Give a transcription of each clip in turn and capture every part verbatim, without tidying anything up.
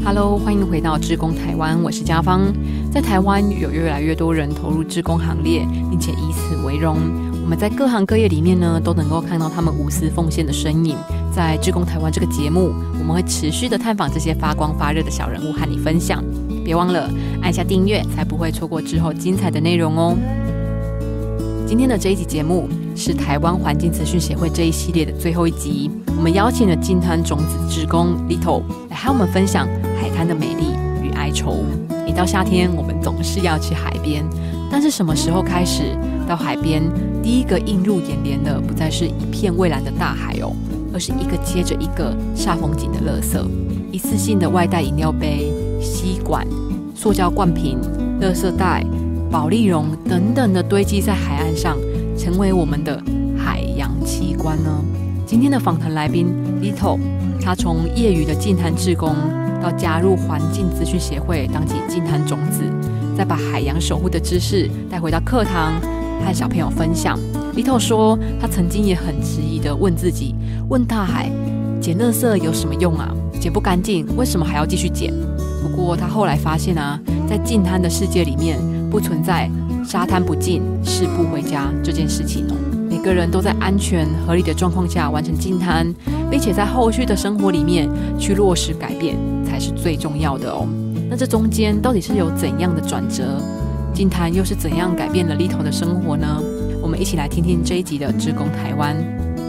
Hello， 欢迎回到志工台湾，我是家芳。在台湾有越来越多人投入志工行列，并且以此为荣。我们在各行各业里面呢，都能够看到他们无私奉献的身影。在志工台湾这个节目，我们会持续的探访这些发光发热的小人物，和你分享。别忘了按下订阅，才不会错过之后精彩的内容哦。今天的这一集节目是台湾环境资讯协会这一系列的最后一集，我们邀请了净滩种子志工 Little 来和我们分享海滩的美丽与哀愁。一到夏天，我们总是要去海边，但是什么时候开始到海边，第一个映入眼帘的不再是一片蔚蓝的大海哦，而是一个接着一个煞风景的垃圾，一次性的外带饮料杯、吸管、塑胶罐瓶、垃圾袋、保丽龙等等的堆积在海岸上，成为我们的海洋奇观呢。今天的访谈来宾 Little， 他从业余的净滩志工到加入环境资讯协会当起净滩种子，再把海洋守护的知识带回到课堂和小朋友分享。Little 说，他曾经也很质疑的问自己，问大海，捡垃圾有什么用啊？捡不干净，为什么还要继续捡？不过他后来发现啊，在净滩的世界里面，不存在沙滩不净，誓不回家这件事情哦。每个人都在安全合理的状况下完成净滩，并且在后续的生活里面去落实改变，才是最重要的哦。那这中间到底是有怎样的转折？净滩又是怎样改变了 Little 的生活呢？我们一起来听听这一集的志工台湾。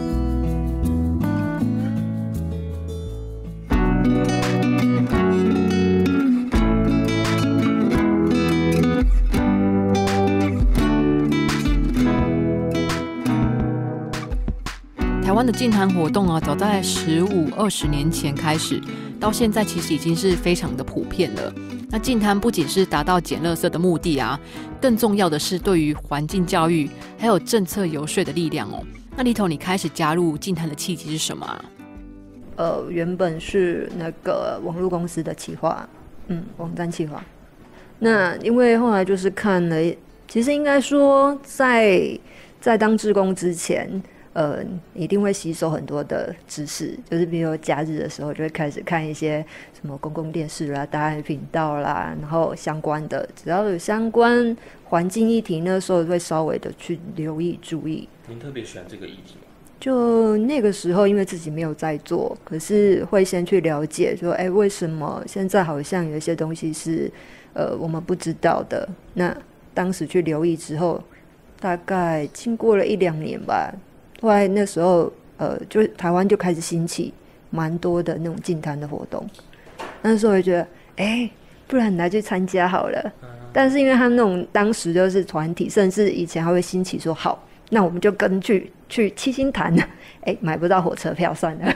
台湾的净滩活动啊，早在十五、二十年前开始，到现在其实已经是非常的普遍了。那净滩不仅是达到捡垃圾的目的啊，更重要的是对于环境教育还有政策游说的力量哦。那Little，你开始加入净滩的契机是什么啊？ 呃，原本是那个网络公司的企划，嗯，网站企划。那因为后来就是看了，其实应该说在在当志工之前。呃，一定会吸收很多的知识，就是比如假日的时候就会开始看一些什么公共电视啦、答案频道啦，然后相关的，只要有相关环境议题，那时候会稍微的去留意注意。 您特别喜欢这个议题吗？ 就那个时候，因为自己没有在做，可是会先去了解说，哎，为什么现在好像有一些东西是呃我们不知道的？那当时去留意之后，大概经过了一两年吧。后来那时候，呃，就台湾就开始兴起蛮多的那种净滩的活动。那时候我就觉得，哎、欸，不然来去参加好了。但是因为他们那种当时就是团体，甚至以前还会兴起说，好，那我们就跟去去七星潭，哎、欸，买不到火车票算了。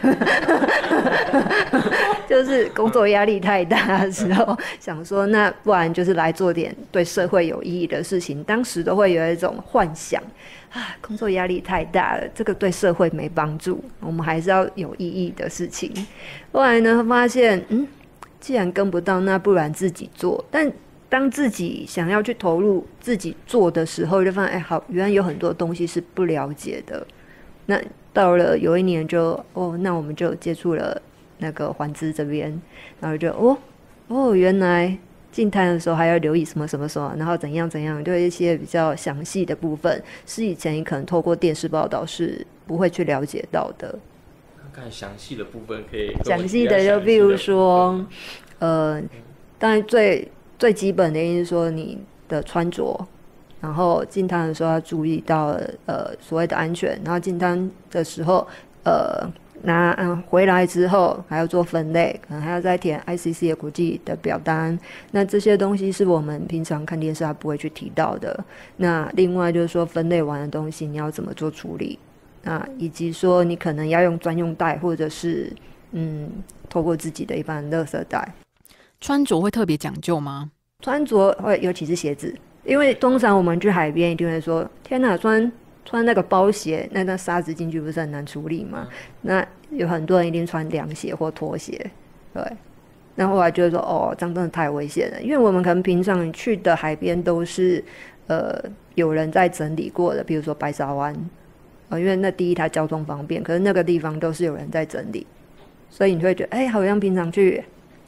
就是工作压力太大的时候，想说那不然就是来做点对社会有意义的事情。当时都会有一种幻想啊，工作压力太大了，这个对社会没帮助，我们还是要有意义的事情。后来呢，发现嗯，既然跟不到，那不然自己做。但当自己想要去投入自己做的时候，就发现哎，好，原来有很多东西是不了解的。那到了有一年就哦，那我们就接触了那个环资这边，然后就哦哦，原来净滩的时候还要留意什么什么什么，然后怎样怎样，就一些比较详细的部分，是以前你可能透过电视报道是不会去了解到的。 看详细的部分可以详细的就比如说，呃，当然最最基本的意思是说你的穿着。然后净滩的时候要注意到呃所谓的安全，然后净滩的时候呃拿嗯回来之后还要做分类，可能还要再填 I C C 的国际的表单。那这些东西是我们平常看电视还不会去提到的。那另外就是说分类完的东西你要怎么做处理，那以及说你可能要用专用袋，或者是嗯透过自己的一般垃圾袋。 穿着会特别讲究吗？ 穿着会，尤其是鞋子。因为通常我们去海边一定会说，天哪，穿穿那个包鞋，那那沙子进去不是很难处理吗？那有很多人一定穿凉鞋或拖鞋，对。那后来就会说，哦，这样真的太危险了，因为我们可能平常去的海边都是呃有人在整理过的，比如说白沙湾，呃，因为那第一它交通方便，可是那个地方都是有人在整理，所以你会觉得，哎，好像平常去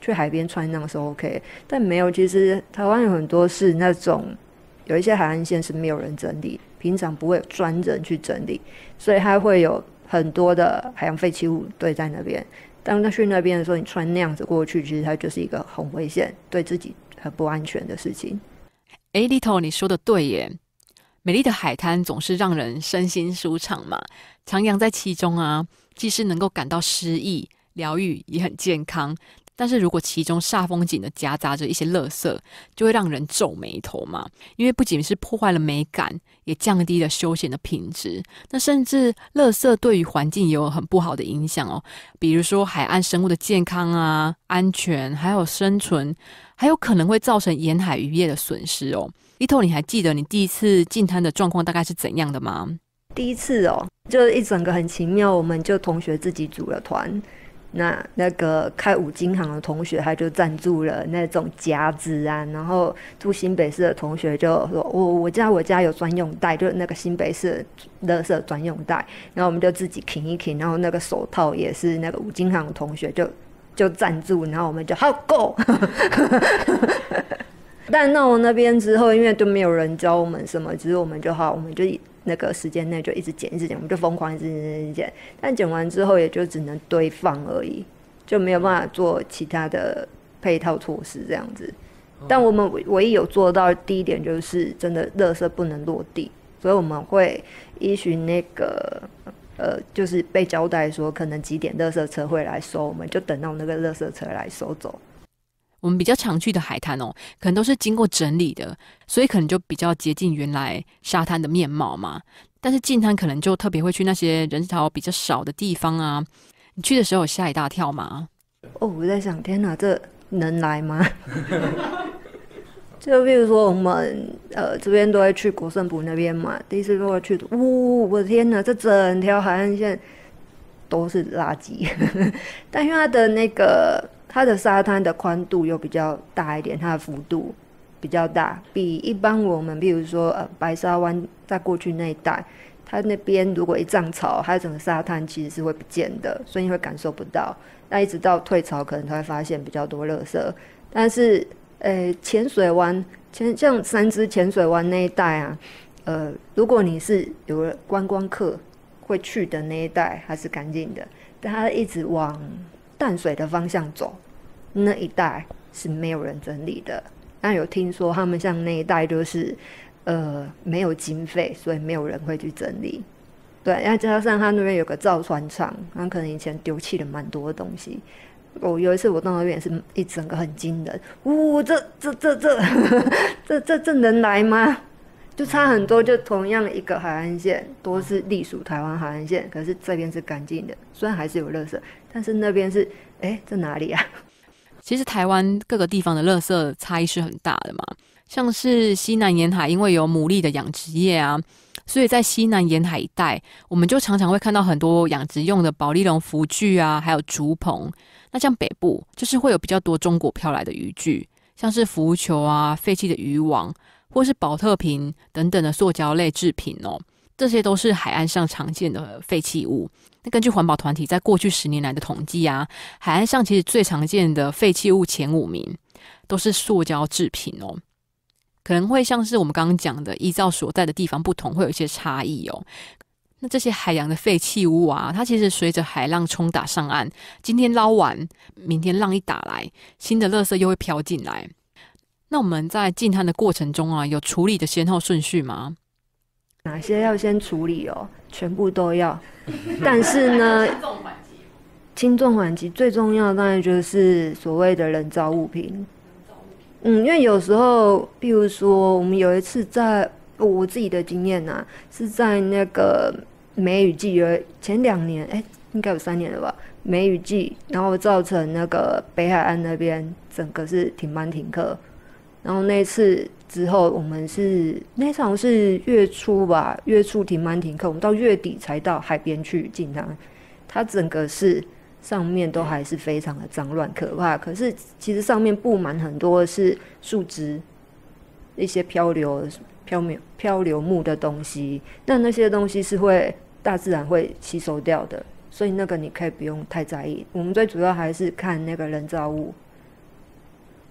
去海边穿那样是 OK， 但没有，其实台湾有很多是那种有一些海岸线是没有人整理，平常不会有专人去整理，所以它会有很多的海洋废弃物堆在那边。当他去那边的时候，你穿那样子过去，其实它就是一个很危险，对自己很不安全的事情。 哎，Little，你说的对耶，美丽的海滩总是让人身心舒畅嘛，徜徉在其中啊，既是能够感到诗意、疗愈，也很健康。但是如果其中煞风景的夹杂着一些垃圾，就会让人皱眉头嘛，因为不仅是破坏了美感，也降低了休闲的品质。那甚至垃圾对于环境也有很不好的影响哦，比如说海岸生物的健康啊、安全，还有生存，还有可能会造成沿海渔业的损失哦。Little，你还记得你第一次进滩的状况大概是怎样的吗？ 第一次哦，就是一整个很奇妙，我们就同学自己组了团。那那个开五金行的同学他就赞助了那种夹子啊，然后住新北市的同学就说我我家我家有专用袋，就是那个新北市的垃圾专用袋，然后我们就自己挺一挺，然后那个手套也是那个五金行的同学就就赞助，然后我们就好够但到我那边之后，因为都没有人教我们什么，只是我们就好，我们就那个时间内就一直剪一直剪，我们就疯狂一直剪一直剪，但剪完之后也就只能堆放而已，就没有办法做其他的配套措施这样子。但我们唯一有做到的第一点就是真的垃圾不能落地，所以我们会依循那个呃，就是被交代说可能几点垃圾车会来收，我们就等到那个垃圾车来收走。 我们比较常去的海滩哦，可能都是经过整理的，所以可能就比较接近原来沙滩的面貌嘛。但是近滩可能就特别会去那些人潮比较少的地方啊。你去的时候有吓一大跳吗？ 哦，我在想，天哪，这能来吗？就比如说我们呃这边都会去国圣埔那边嘛，第一次都会去，呜、哦，我的天哪，这整条海岸线都是垃圾。但因为它的那个它的沙滩的宽度又比较大一点，它的幅度比较大，比一般我们比如说呃白沙湾在过去那一带，它那边如果一涨潮，它整个沙滩其实是会不见的，所以你会感受不到。那一直到退潮，可能才会发现比较多垃圾。但是呃浅水湾，前像三芝浅水湾那一带啊，呃如果你是有观光客会去的那一带，还是干净的，但它一直往淡水的方向走，那一带是没有人整理的。那有听说他们像那一带就是呃没有经费，所以没有人会去整理。对，再加上他那边有个造船厂，他可能以前丢弃了蛮多的东西。我、哦、有一次我到那边也是一整个很惊人，呜、哦，这这这这这这这能来吗？就差很多，就同样一个海岸线，都是隶属台湾海岸线，可是这边是干净的，虽然还是有垃圾，但是那边是，哎，这哪里啊？ 其实台湾各个地方的垃圾差异是很大的嘛，像是西南沿海，因为有牡蛎的养殖业啊，所以在西南沿海一带，我们就常常会看到很多养殖用的保丽龙浮具啊，还有竹棚。那像北部，就是会有比较多中国飘来的渔具，像是浮球啊、废弃的渔网，或是保特瓶等等的塑胶类制品哦，这些都是海岸上常见的废弃物。那根据环保团体在过去十年来的统计啊，海岸上其实最常见的废弃物前五名都是塑胶制品哦。可能会像是我们刚刚讲的，依照所在的地方不同，会有一些差异哦。那这些海洋的废弃物啊，它其实随着海浪冲打上岸，今天捞完，明天浪一打来，新的垃圾又会飘进来。那我们在进滩的过程中啊，有处理的先后顺序吗？ 哪些要先处理哦？全部都要。但是呢，轻重缓急最重要的当然就是所谓的人造物品。嗯，因为有时候，比如说我们有一次在我自己的经验啊，是在那个梅雨季，有前两年，哎，应该有三年了吧？梅雨季，然后造成那个北海岸那边整个是停班停课。然后那一次之后，我们是那场是月初吧，月初停班停课，我们到月底才到海边去进滩。它整个是上面都还是非常的脏乱可怕，可是其实上面布满很多是树枝，一些漂流漂流漂流木的东西，那那些东西是会大自然会吸收掉的，所以那个你可以不用太在意。我们最主要还是看那个人造物。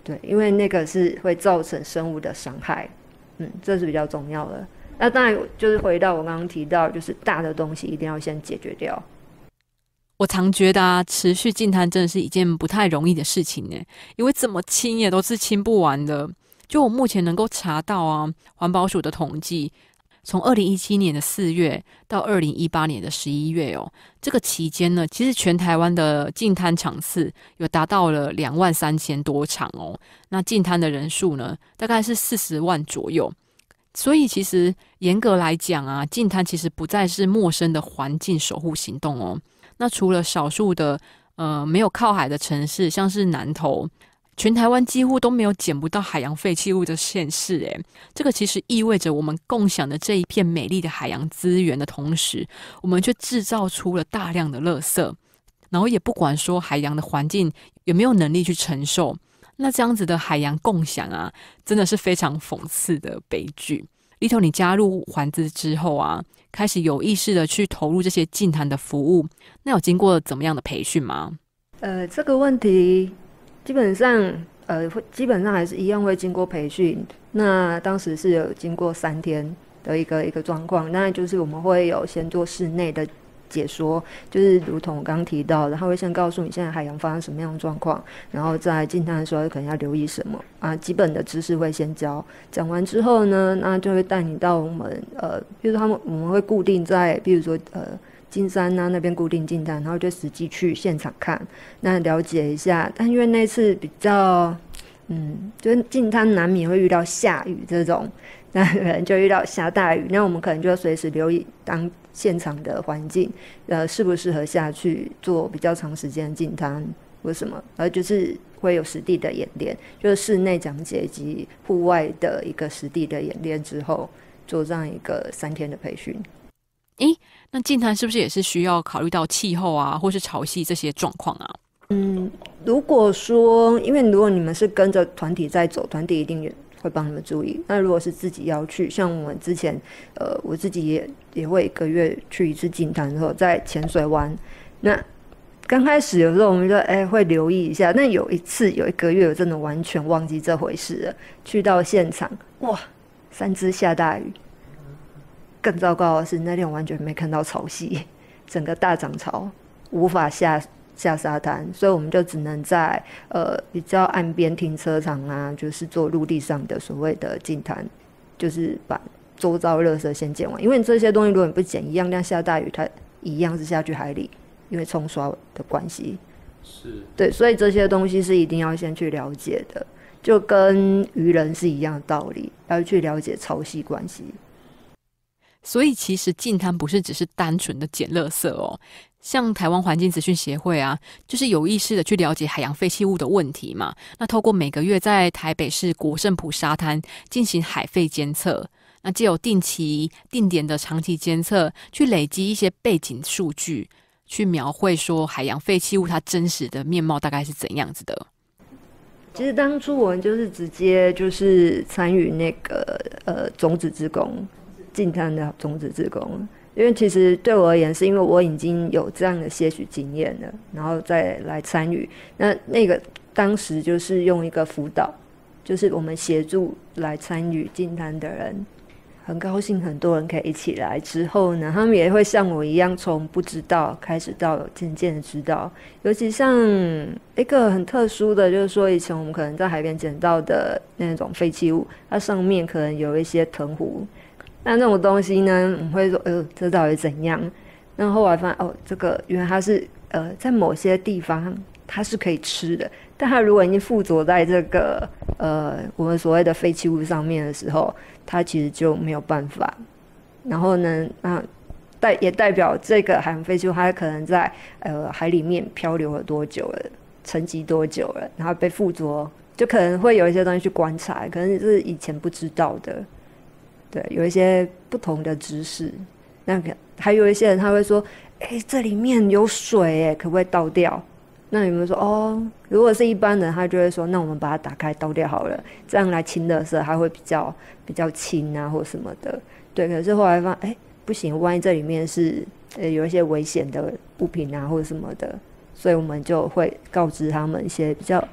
对，因为那个是会造成生物的伤害，嗯，这是比较重要的。那当然就是回到我刚刚提到，就是大的东西一定要先解决掉。 我常觉得啊，持续净滩真的是一件不太容易的事情呢，因为怎么清也都是清不完的。就我目前能够查到啊，环保署的统计，从二零一七年的四月到二零一八年的十一月哦，这个期间呢，其实全台湾的净滩场次有达到了两万三千多场哦。那净滩的人数呢，大概是四十万左右。所以其实严格来讲啊，净滩其实不再是陌生的环境守护行动哦。那除了少数的呃没有靠海的城市，像是南投，全台湾几乎都没有捡不到海洋废弃物的县市诶，这个其实意味着我们共享的这一片美丽的海洋资源的同时，我们却制造出了大量的垃圾，然后也不管说海洋的环境有没有能力去承受。那这样子的海洋共享啊，真的是非常讽刺的悲剧。里头你加入环资之后啊，开始有意识的去投入这些净滩的服务，那有经过怎么样的培训吗？ 呃，这个问题基本上呃，基本上还是一样会经过培训。那当时是有经过三天的一个一个状况，那就是我们会有先做室内的解说，就是如同我刚刚提到的，他会先告诉你现在海洋发生什么样的状况，然后在净滩的时候可能要留意什么啊，基本的知识会先教。讲完之后呢，那就会带你到我们呃，比如说他们我们会固定在，比如说呃金山啊那边固定净滩，然后就实际去现场看，那了解一下。但因为那次比较嗯，就是净滩难免会遇到下雨这种，那可能就遇到下大雨，那我们可能就要随时留意当现场的环境，呃，适不适合下去做比较长时间的净滩或什么，而就是会有实地的演练，就是室内讲解以及户外的一个实地的演练之后，做这样一个三天的培训。 诶，那净滩是不是也是需要考虑到气候啊，或是潮汐这些状况啊？ 嗯，如果说，因为如果你们是跟着团体在走，团体一定会帮你们注意。那如果是自己要去，像我们之前，呃，我自己也也会一个月去一次净滩之后，在浅水湾。那刚开始有时候我们就哎、欸、会留意一下，但有一次有一个月我真的完全忘记这回事了。去到现场，哇，三只下大雨。更糟糕的是那天我完全没看到潮汐，整个大涨潮无法下。下沙滩，所以我们就只能在呃比较岸边停车场啊，就是做陆地上的所谓的净滩，就是把周遭垃圾先捡完。因为这些东西如果你不捡，一样量下大雨，它一样是下去海里，因为冲刷的关系。 是， 对，所以这些东西是一定要先去了解的，就跟渔人是一样的道理，要去了解潮汐关系。 所以其实净滩不是只是单纯的捡垃圾哦，像台湾环境资讯协会啊，就是有意识的去了解海洋废弃物的问题嘛。那透过每个月在台北市国圣埔沙滩进行海废监测，那藉由定期定点的长期监测，去累积一些背景数据，去描绘说海洋废弃物它真实的面貌大概是怎样子的。 其实当初我们就是直接就是参与那个呃种子志工。净滩的种子志工，因为其实对我而言，是因为我已经有这样的些许经验了，然后再来参与。那那个当时就是用一个辅导，就是我们协助来参与净滩的人，很高兴很多人可以一起来。之后呢，他们也会像我一样，从不知道开始到渐渐的知道。尤其像一个很特殊的，就是说以前我们可能在海边捡到的那种废弃物，它上面可能有一些藤壶。那那种东西呢，我们会说，呃，这到底怎样？那后来发现，哦，这个原来它是，呃，在某些地方它是可以吃的，但它如果已经附着在这个，呃，我们所谓的废弃物上面的时候，它其实就没有办法。然后呢，那代也代表这个海洋废弃物，它可能在呃海里面漂流了多久了，沉积多久了，然后被附着，就可能会有一些东西去观察，可能是以前不知道的。对，有一些不同的知识，那个还有一些人他会说，哎、欸，这里面有水，哎，可不可以倒掉？那你们说，哦，如果是一般人，他就会说，那我们把它打开倒掉好了，这样来清垃圾，它会比较比较轻啊，或什么的。对，可是后来发现，哎、欸，不行，万一这里面是呃有一些危险的物品啊，或者什么的，所以我们就会告知他们一些比较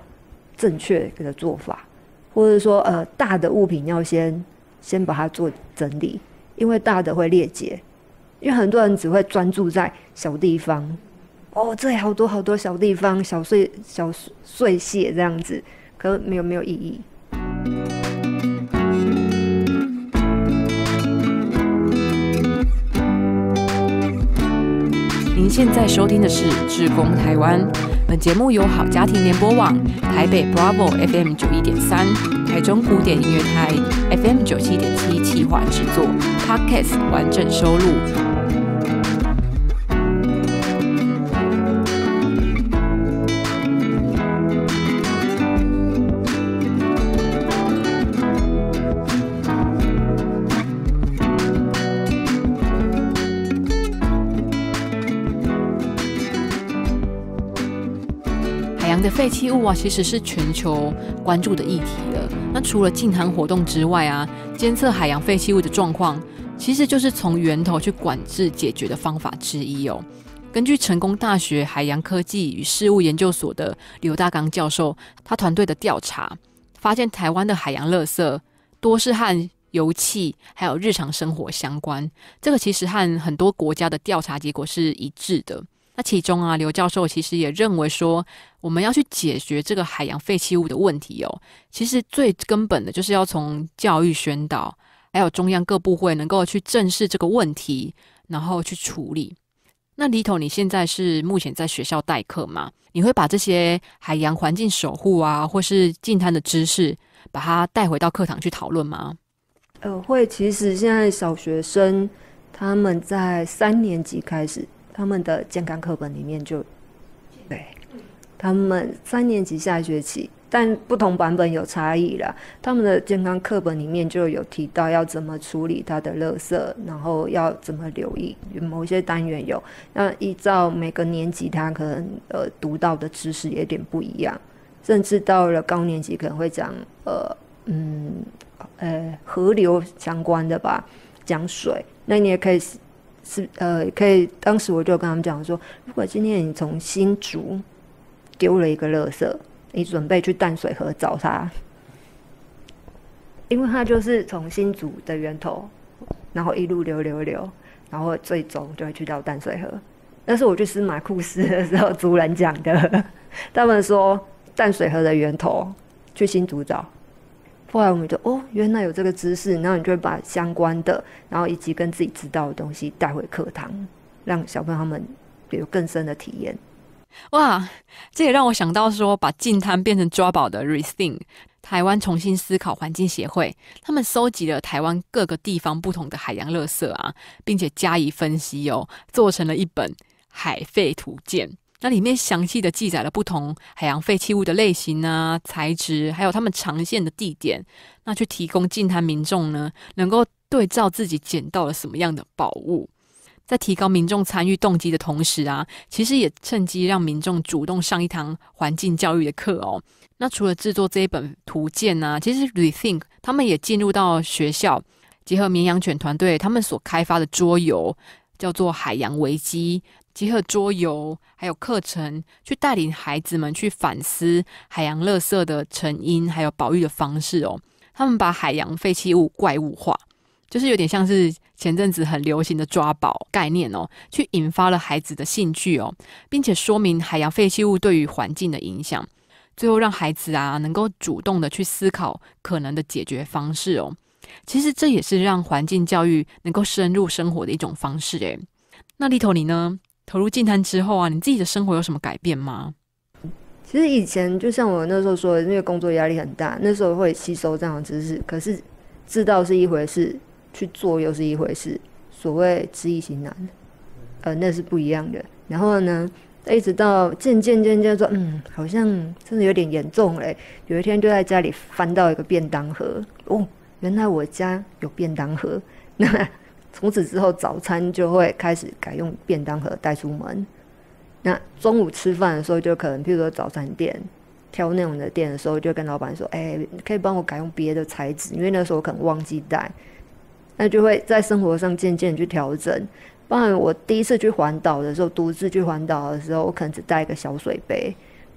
正确的做法，或者说呃大的物品要先先把它做整理，因为大的会裂解，因为很多人只会专注在小地方，哦，这里好多好多小地方，小碎小碎屑这样子，可没有没有意义。 您现在收听的是《志工台湾》，本节目由好家庭联播网、台北 Bravo F M 九一点三、台中古典音乐台 F M 九七点七企划制作 ，Podcast 完整收录。海洋的废弃物啊，其实是全球关注的议题了。那除了净滩活动之外啊，监测海洋废弃物的状况，其实就是从源头去管制解决的方法之一哦。根据成功大学海洋科技与事务研究所的刘大刚教授，他团队的调查发现，台湾的海洋垃圾多是和油气还有日常生活相关，这个其实和很多国家的调查结果是一致的。那其中啊，刘教授其实也认为说，我们要去解决这个海洋废弃物的问题哦，其实最根本的就是要从教育宣导，还有中央各部会能够去正视这个问题，然后去处理。那里头，你现在是目前在学校代课吗？你会把这些海洋环境守护啊，或是净滩的知识，把它带回到课堂去讨论吗？ 呃，会。其实现在小学生他们在三年级开始，他们的健康课本里面就，对，他们三年级下学期，但不同版本有差异啦。他们的健康课本里面就有提到要怎么处理它的垃圾，然后要怎么留意，某些单元有。那依照每个年级，他可能呃读到的知识有点不一样，甚至到了高年级可能会讲呃嗯呃河流相关的吧，讲水。那你也可以。是呃，可以。当时我就跟他们讲说，如果今天你从新竹丢了一个垃圾，你准备去淡水河找它，因为它就是从新竹的源头，然后一路流流流，然后最终就会去到淡水河。那是我去司马库斯的时候，族人讲的，他们说淡水河的源头去新竹找。后来我们就哦，原来有这个知识，然后你就会把相关的，然后以及跟自己知道的东西带回课堂，让小朋友他们有更深的体验。 哇，这也让我想到说，把净滩变成抓宝的 Rethink 台湾重新思考环境协会，他们搜集了台湾各个地方不同的海洋垃圾啊，并且加以分析哦，做成了一本海废图鉴。那里面详细的记载了不同海洋废弃物的类型啊、材质，还有它们常见的地点，那去提供净滩民众呢，能够对照自己捡到了什么样的宝物。在提高民众参与动机的同时啊，其实也趁机让民众主动上一堂环境教育的课哦。那除了制作这一本图鉴啊，其实 Rethink 他们也进入到学校，结合绵羊犬团队他们所开发的桌游，叫做海洋危机，结合桌游还有课程，去带领孩子们去反思海洋垃圾的成因还有保育的方式哦。他们把海洋废弃物怪物化，就是有点像是前阵子很流行的抓宝概念哦，去引发了孩子的兴趣哦，并且说明海洋废弃物对于环境的影响，最后让孩子啊能够主动的去思考可能的解决方式哦。其实这也是让环境教育能够深入生活的一种方式诶。那里头你呢？投入净滩之后啊，你自己的生活有什么改变吗？ 其实以前就像我那时候说的，因为工作压力很大，那时候会吸收这样的知识，可是知道是一回事，去做又是一回事。所谓知易行难，呃，那是不一样的。然后呢，一直到渐渐渐渐说，嗯，好像真的有点严重嘞。有一天就在家里翻到一个便当盒，哦，原来我家有便当盒。那从此之后，早餐就会开始改用便当盒带出门。那中午吃饭的时候，就可能譬如说早餐店挑那种的店的时候，就跟老板说：“哎、欸，可以帮我改用别的材质，因为那时候我可能忘记带。”那就会在生活上渐渐去调整。包含我第一次去环岛的时候，独自去环岛的时候，我可能只带一个小水杯，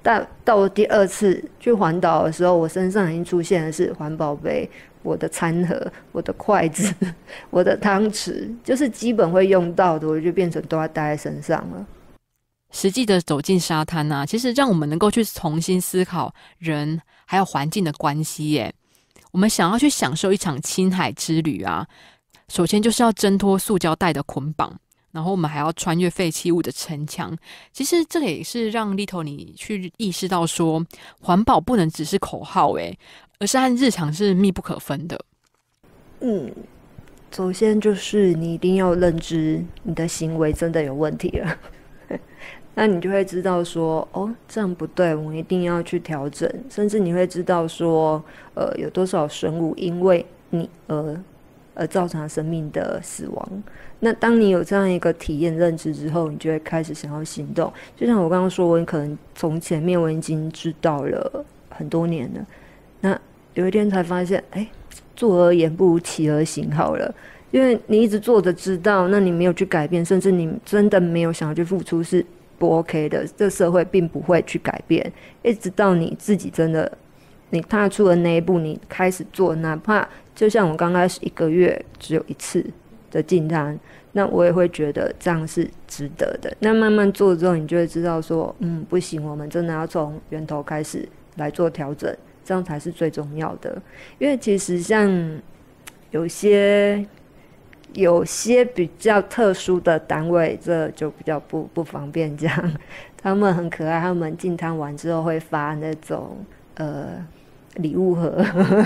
到到第二次去环岛的时候，我身上已经出现的是环保杯、我的餐盒、我的筷子、我的汤匙，就是基本会用到的，我就变成都要带在身上了。 实际的走进沙滩啊，其实让我们能够去重新思考人还有环境的关系耶。我们想要去享受一场亲海之旅啊，首先就是要挣脱塑胶袋的捆绑，然后我们还要穿越废弃物的城墙。其实这也是让 Little 你去意识到说，环保不能只是口号耶，而是和日常是密不可分的。 嗯，首先就是你一定要认知你的行为真的有问题了。那你就会知道说，哦，这样不对，我一定要去调整。甚至你会知道说，呃，有多少生物因为你而而造成了生命的死亡。那当你有这样一个体验认知之后，你就会开始想要行动。就像我刚刚说，我可能从前面我已经知道了很多年了，那有一天才发现，哎，坐而言不如起而行好了。因为你一直做着知道，那你没有去改变，甚至你真的没有想要去付出，是不 OK 的。这社会并不会去改变，一直到你自己真的你踏出了那一步，你开始做，哪怕就像我刚开始一个月只有一次的进摊，那我也会觉得这样是值得的。那慢慢做之后，你就会知道说，嗯，不行，我们真的要从源头开始来做调整，这样才是最重要的。因为其实像有些有些比较特殊的单位，这就比较不不方便讲。他们很可爱，他们进摊完之后会发那种呃礼物盒，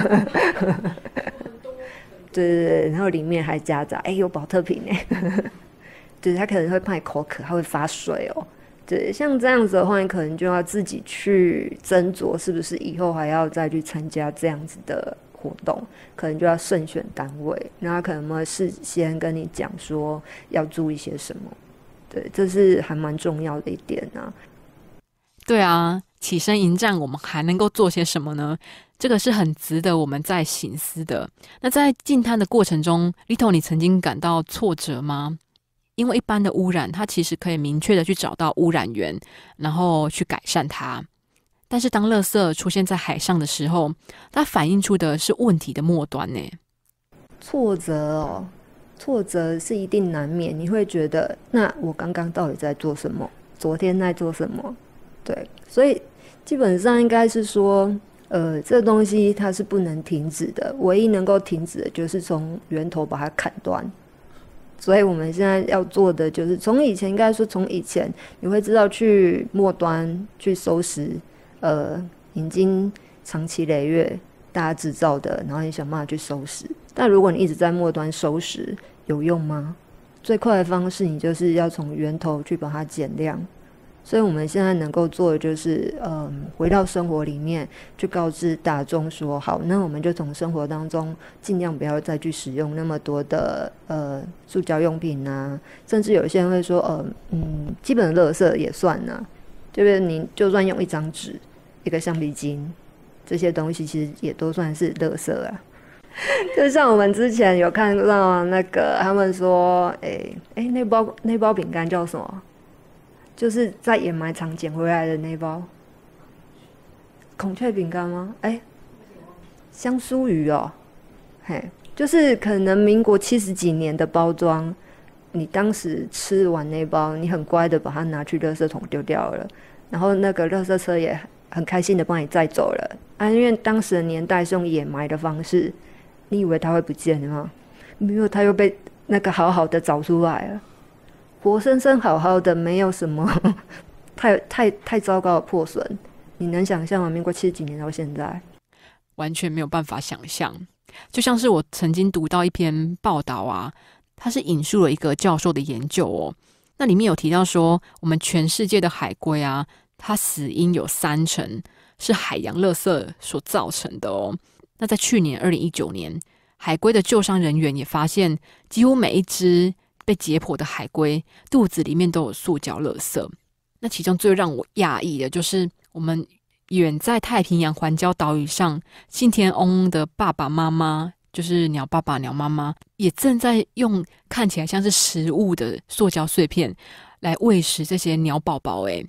对对对，然后里面还夹杂哎、欸、有保特瓶哎，对，他可能会怕你口渴，他会发水哦。对，像这样子的话，你可能就要自己去斟酌，是不是以后还要再去参加这样子的活动，可能就要慎选单位，那他可能会事先跟你讲说要注意些什么。对，这是还蛮重要的一点啊。 对啊，起身迎战，我们还能够做些什么呢？这个是很值得我们在省思的。那在进摊的过程中 Little 你曾经感到挫折吗？因为一般的污染，它其实可以明确的去找到污染源，然后去改善它。但是当垃圾出现在海上的时候，它反映出的是问题的末端呢。 挫折哦，挫折是一定难免，你会觉得那我刚刚到底在做什么？昨天在做什么？对，所以基本上应该是说，呃，这东西它是不能停止的，唯一能够停止的就是从源头把它砍断。所以我们现在要做的就是从以前，应该说从以前你会知道去末端去收拾呃已经长期累月大家制造的，然后你想办法去收拾。但如果你一直在末端收拾，有用吗？最快的方式你就是要从源头去把它减量。所以我们现在能够做的就是嗯，回到生活里面去告知大众说，好，那我们就从生活当中尽量不要再去使用那么多的呃塑胶用品啊，甚至有些人会说呃嗯，基本的垃圾也算啊，就是你就算用一张纸、一个橡皮筋，这些东西其实也都算是垃圾啊。就像我们之前有看到那个他们说，哎、欸、哎、欸，那包那包饼干叫什么？就是在掩埋场捡回来的那包孔雀饼干吗？哎、欸，香酥鱼哦，嘿，就是可能民国七十几年的包装，你当时吃完那包，你很乖的把它拿去垃圾桶丢掉了，然后那个垃圾车也很开心的帮你载走了啊，因为当时的年代是用掩埋的方式，你以为它会不见了吗？没有，它又被那个好好的找出来了。活生生好好的，没有什么太太太糟糕的破损，你能想象吗？民国七十几年到现在， 完全没有办法想象。就像是我曾经读到一篇报道啊，它是引述了一个教授的研究哦，那里面有提到说，我们全世界的海龟啊，它死因有三成是海洋垃圾所造成的哦。那在去年二零一九年，海龟的救伤人员也发现，几乎每一只被解剖的海龟肚子里面都有塑胶垃圾。那其中最让我讶异的就是我们远在太平洋环礁岛屿上，信天翁的爸爸妈妈，就是鸟爸爸鸟妈妈，也正在用看起来像是食物的塑胶碎片来喂食这些鸟宝宝。诶，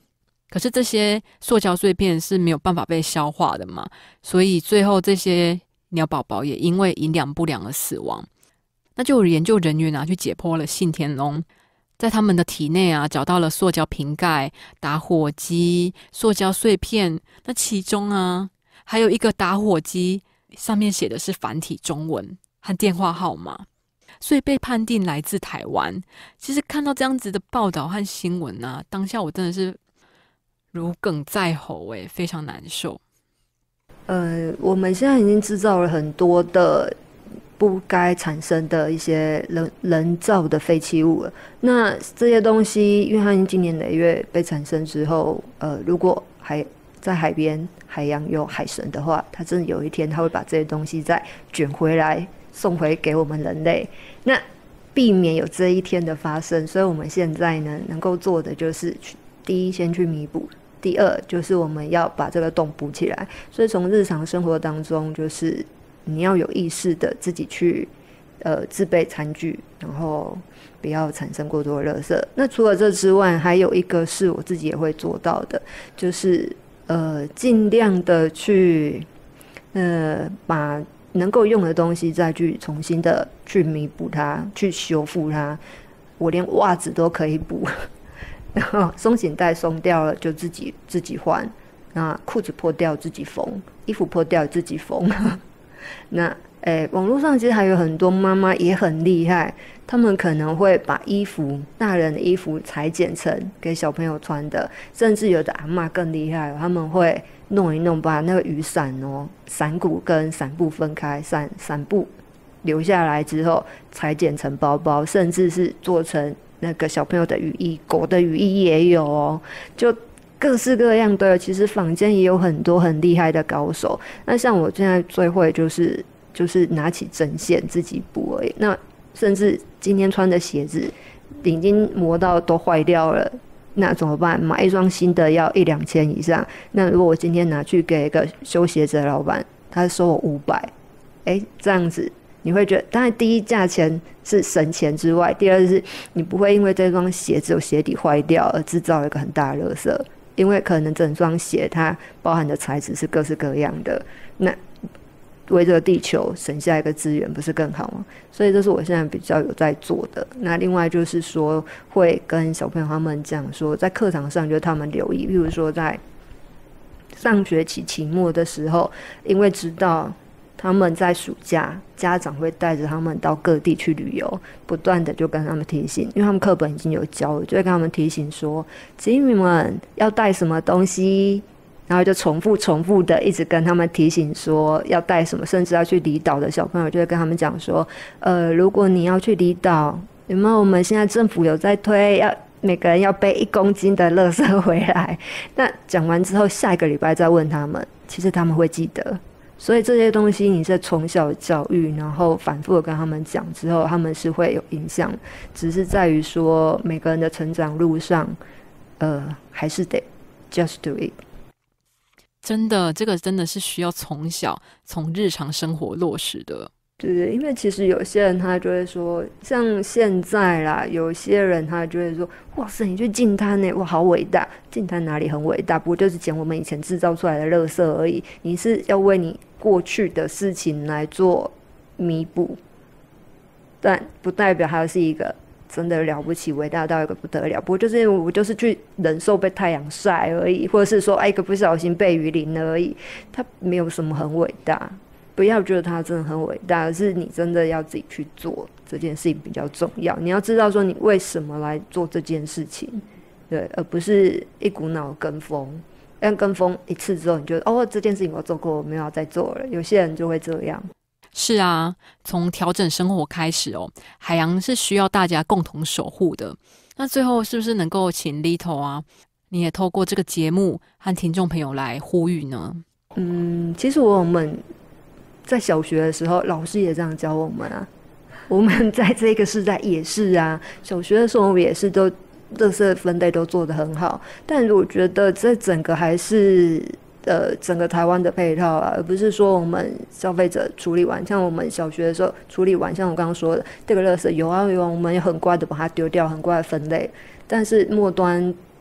可是这些塑胶碎片是没有办法被消化的嘛，所以最后这些鸟宝宝也因为营养不良而死亡。那就有研究人员啊去解剖了信天翁，在他们的体内啊找到了塑胶瓶盖、打火机、塑胶碎片，那其中啊还有一个打火机上面写的是繁体中文和电话号码，所以被判定来自台湾。其实看到这样子的报道和新闻啊，当下我真的是如鲠在喉，欸，非常难受。 呃，我们现在已经制造了很多的不该产生的一些人人造的废弃物了。那这些东西，因为它已经经年累月被产生之后，呃，如果还在海边、海洋有海神的话，它真的有一天它会把这些东西再卷回来，送回给我们人类。那避免有这一天的发生，所以我们现在呢，能够做的就是第一，先去弥补。第二就是我们要把这个洞补起来，所以从日常生活当中，就是你要有意识的自己去呃自备餐具，然后不要产生过多的垃圾。那除了这之外，还有一个是我自己也会做到的，就是呃尽量的去呃把能够用的东西再去重新的去弥补它，去修复它。我连袜子都可以补。然后松紧带松掉了就自己自己换，那裤子破掉自己缝，衣服破掉自己缝。那诶，网络上其实还有很多妈妈也很厉害，他们可能会把衣服大人的衣服裁剪成给小朋友穿的，甚至有的阿嬷更厉害，他们会弄一弄，把那个雨伞哦，伞骨跟伞布分开，伞伞布留下来之后裁剪成包包，甚至是做成那个小朋友的雨衣，狗的雨衣也有哦，就各式各样的。其实坊间也有很多很厉害的高手。那像我现在最会就是就是拿起针线自己补而已。那甚至今天穿的鞋子已经磨到都坏掉了，那怎么办？买一双新的要一两千以上。那如果我今天拿去给一个修鞋子的老板，他收我五百，哎，这样子。你会觉得，当然第一价钱是省钱之外，第二是你不会因为这双鞋子有鞋底坏掉而制造一个很大的垃圾，因为可能整双鞋它包含的材质是各式各样的，那为这个地球省下一个资源不是更好吗？所以这是我现在比较有在做的。那另外就是说会跟小朋友他们讲说，在课堂上就是他们留意，譬如说在上学期期末的时候，因为知道他们在暑假，家长会带着他们到各地去旅游，不断的就跟他们提醒，因为他们课本已经有教了，就会跟他们提醒说，请你们要带什么东西，然后就重复重复的一直跟他们提醒说要带什么，甚至要去离岛的小朋友就会跟他们讲说，呃，如果你要去离岛，有没有我们现在政府有在推，要每个人要背一公斤的垃圾回来。那讲完之后，下一个礼拜再问他们，其实他们会记得。所以这些东西你是从小教育，然后反复的跟他们讲之后，他们是会有影响，只是在于说每个人的成长路上呃，还是得 just do it。 真的，这个真的是需要从小从日常生活落实的。 对，因为其实有些人他就会说，像现在啦，有些人他就会说，哇塞，你去净滩耶，哇，好伟大！净滩哪里很伟大？不过就是捡我们以前制造出来的垃圾而已。你是要为你过去的事情来做弥补，但不代表他是一个真的了不起、伟大到一个不得了。不过就是我就是去忍受被太阳晒而已，或者是说，哎，一个不小心被雨淋而已，他没有什么很伟大。不要觉得他真的很伟大，而是你真的要自己去做这件事情比较重要。你要知道说你为什么来做这件事情，对，而不是一股脑跟风。但跟风一次之后，你就哦，这件事情我做过，我没有要再做了。有些人就会这样。 是啊，从调整生活开始哦，海洋是需要大家共同守护的。那最后是不是能够请 Little 啊，你也透过这个节目和听众朋友来呼吁呢？ 嗯，其实我们在小学的时候，老师也这样教我们啊。我们在这个时代也是啊，小学的时候我们也是都垃圾分类都做得很好，但我觉得这整个还是呃整个台湾的配套啊，而不是说我们消费者处理完，像我们小学的时候处理完，像我刚刚说的这个垃圾有啊有啊，我们也很乖的把它丢掉，很乖的分类，但是末端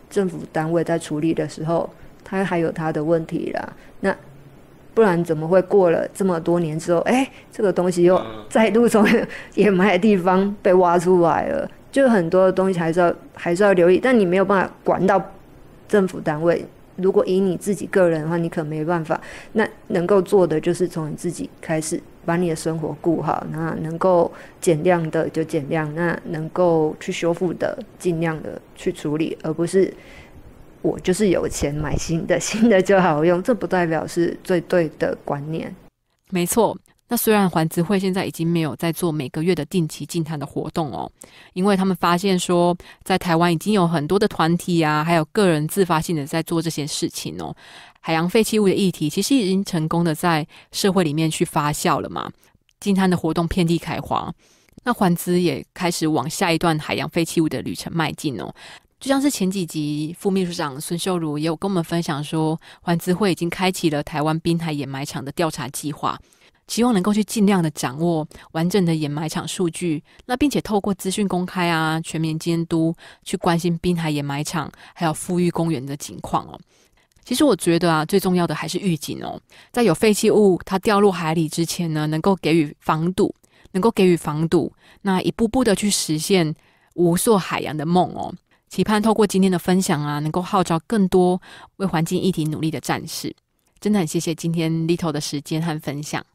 政府单位在处理的时候，它还有它的问题啦。那不然怎么会过了这么多年之后，哎、欸，这个东西又再度从掩埋的地方被挖出来了？就很多的东西还是要还是要留意，但你没有办法管到政府单位。如果以你自己个人的话，你可能没办法。那能够做的就是从你自己开始，把你的生活顾好。那能够减量的就减量，那能够去修复的尽量的去处理，而不是我就是有钱买新的，新的就好用。这不代表是最对的观念。 没错。那虽然环资会现在已经没有在做每个月的定期净滩的活动哦，因为他们发现说在台湾已经有很多的团体啊，还有个人自发性的在做这些事情哦。海洋废弃物的议题其实已经成功的在社会里面去发酵了嘛，净滩的活动遍地开花。那环资也开始往下一段海洋废弃物的旅程迈进哦。就像是前几集副秘书长孙秀如也有跟我们分享说，环资会已经开启了台湾滨海掩埋场的调查计划，希望能够去尽量的掌握完整的掩埋场数据，那并且透过资讯公开啊、全面监督，去关心滨海掩埋场还有富裕公园的情况哦。其实我觉得啊，最重要的还是预警哦，在有废弃物它掉入海里之前呢，能够给予防堵，能够给予防堵，那一步步的去实现无塑海洋的梦哦。期盼透过今天的分享啊，能够号召更多为环境议题努力的战士。真的很谢谢今天 Little 的时间和分享。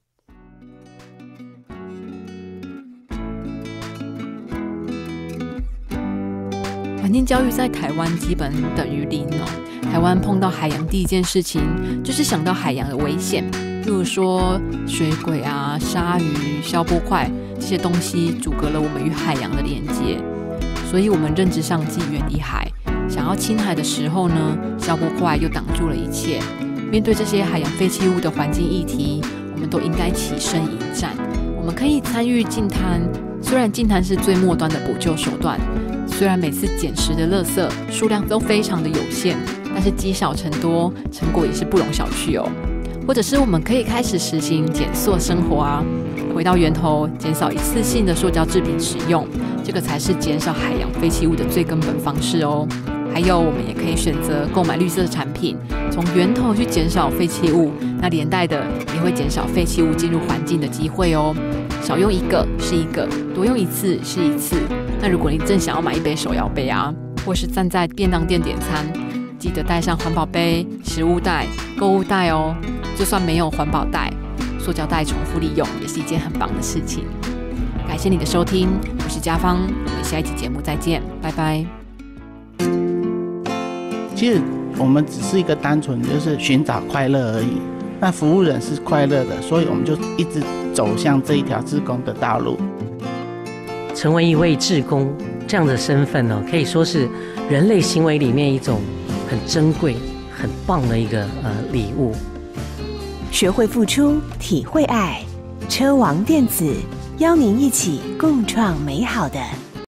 环境教育在台湾基本等于零哦。台湾碰到海洋第一件事情就是想到海洋的危险，例如说水鬼啊、鲨鱼、消波块这些东西阻隔了我们与海洋的连接，所以我们认知上既远离海，想要侵海的时候呢，消波块又挡住了一切。面对这些海洋废弃物的环境议题，我们都应该起身迎战。我们可以参与净滩，虽然净滩是最末端的补救手段，虽然每次捡拾的垃圾数量都非常的有限，但是积少成多，成果也是不容小觑哦。或者是我们可以开始实行减塑生活啊，回到源头，减少一次性的塑胶制品使用，这个才是减少海洋废弃物的最根本方式哦。还有，我们也可以选择购买绿色产品，从源头去减少废弃物，那连带的也会减少废弃物进入环境的机会哦。少用一个是一个，多用一次是一次。那如果你正想要买一杯手摇杯啊，或是站在便当店点餐，记得带上环保杯、食物袋、购物袋哦。就算没有环保袋，塑胶袋重复利用也是一件很棒的事情。感谢你的收听，我是家芳，我们下一期节目再见，拜拜。 其实我们只是一个单纯就是寻找快乐而已，那服务人是快乐的，所以我们就一直走向这一条志工的道路。 成为一位志工这样的身份呢，可以说是人类行为里面一种很珍贵、很棒的一个呃礼物。 学会付出，体会爱，车王电子邀您一起共创美好的